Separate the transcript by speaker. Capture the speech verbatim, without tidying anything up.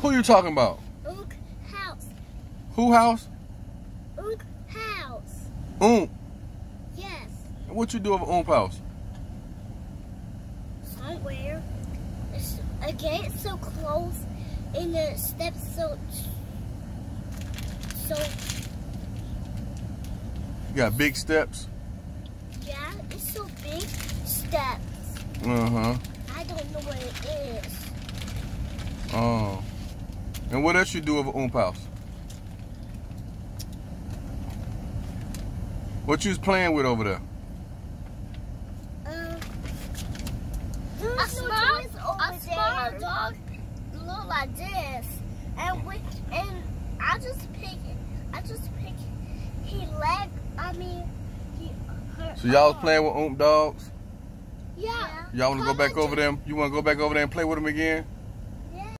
Speaker 1: Who you talking about?
Speaker 2: Ook house.
Speaker 1: Who house?
Speaker 2: Ook house.
Speaker 1: Oomp.
Speaker 2: Yes.
Speaker 1: What you do of Oomp house?
Speaker 2: Somewhere. It's, again, it's so close, and the steps so so.
Speaker 1: You got big steps.
Speaker 2: Yeah, it's so big steps.
Speaker 1: Uh huh.
Speaker 2: I don't know what it is.
Speaker 1: Oh. And what else you do of Oomp house? What you was playing with over there?
Speaker 2: Um,
Speaker 3: A
Speaker 2: there's no
Speaker 3: small,
Speaker 2: toys over
Speaker 3: a small
Speaker 2: there.
Speaker 3: dog look like this, and we and I just pick it. I just pick he leg. I mean, he. Her
Speaker 1: So y'all was
Speaker 3: arm.
Speaker 1: playing with Oomp dogs?
Speaker 2: Yeah.
Speaker 1: Y'all want to go back over them? You want to go back over there and play with them again?